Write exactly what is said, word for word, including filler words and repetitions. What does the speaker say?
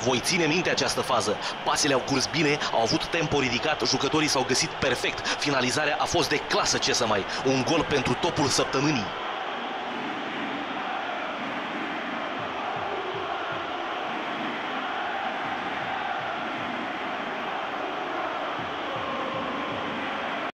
Voi ține minte această fază. Pasele au curs bine, au avut tempo ridicat, jucătorii s-au găsit perfect. Finalizarea a fost de clasă, ce să mai. Un gol pentru topul săptămânii.